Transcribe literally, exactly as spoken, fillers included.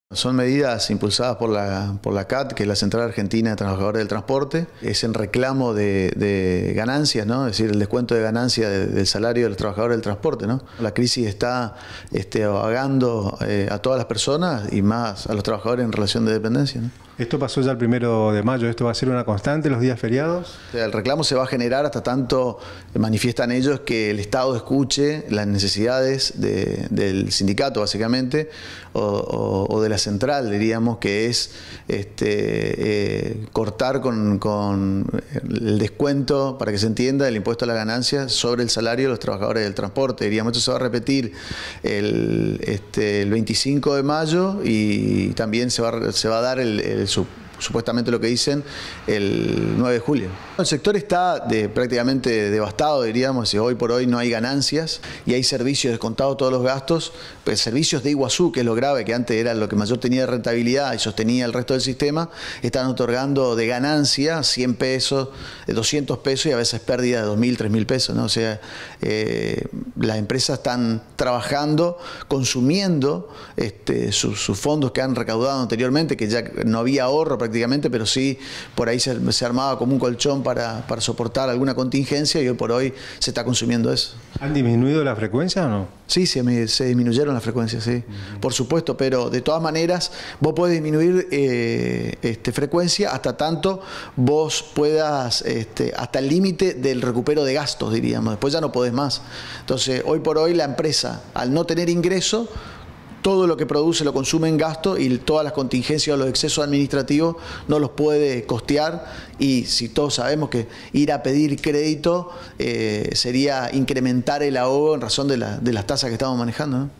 Son medidas impulsadas por la, por la C A T, que es la Central Argentina de Trabajadores del Transporte. Es en reclamo de, de ganancias, ¿no? Es decir, el descuento de ganancias de, del salario de los trabajadores del transporte, ¿no? La crisis está este, ahogando eh, a todas las personas y más a los trabajadores en relación de dependencia, ¿no? Esto pasó ya el primero de mayo, ¿esto va a ser una constante los días feriados? O sea, el reclamo se va a generar hasta tanto manifiestan ellos que el Estado escuche las necesidades de, del sindicato, básicamente, o, o, o de la central, diríamos, que es este, eh, cortar con, con el descuento, para que se entienda, el impuesto a la ganancia sobre el salario de los trabajadores del transporte. Diríamos, esto se va a repetir el, este, el veinticinco de mayo y también se va, se va a dar el, el supuestamente lo que dicen el nueve de julio. El sector está de, prácticamente devastado, diríamos, y hoy por hoy no hay ganancias y hay servicios descontados todos los gastos, pues servicios de Iguazú, que es lo grave, que antes era lo que mayor tenía de rentabilidad y sostenía el resto del sistema, están otorgando de ganancia cien pesos, doscientos pesos y a veces pérdida de dos mil, tres mil pesos, ¿no? O sea, eh, las empresas están trabajando, consumiendo este, sus, sus fondos que han recaudado anteriormente, que ya no había ahorro prácticamente, pero sí por ahí se, se armaba como un colchón para, para soportar alguna contingencia y hoy por hoy se está consumiendo eso. ¿Han disminuido la frecuencia o no? Sí, se, se disminuyeron las frecuencias, sí, uh-huh. Por supuesto, pero de todas maneras vos podés disminuir eh, este, frecuencia hasta tanto vos puedas, este, hasta el límite del recupero de gastos, diríamos, después ya no podés más. Entonces, hoy por hoy la empresa, al no tener ingreso, todo lo que produce lo consume en gasto y todas las contingencias o los excesos administrativos no los puede costear, y si todos sabemos que ir a pedir crédito eh, sería incrementar el ahogo en razón de, la, de las tasas que estamos manejando, ¿no?